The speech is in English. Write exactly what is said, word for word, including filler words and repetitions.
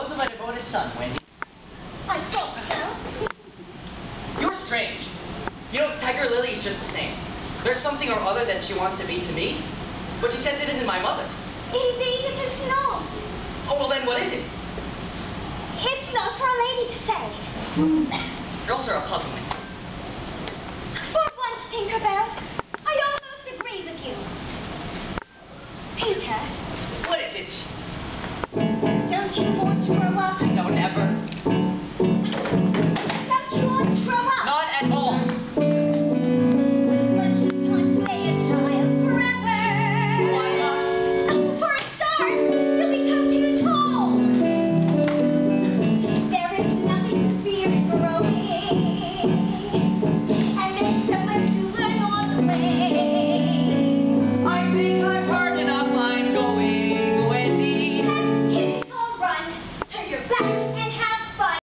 of my devoted son, Wendy. I thought so. You're strange. You know, Tiger Lily is just the same. There's something or other that she wants to be to me, but she says it isn't my mother. Indeed it is not. Oh, well then what is it? It's not for a lady to say. Girls are a puzzlement.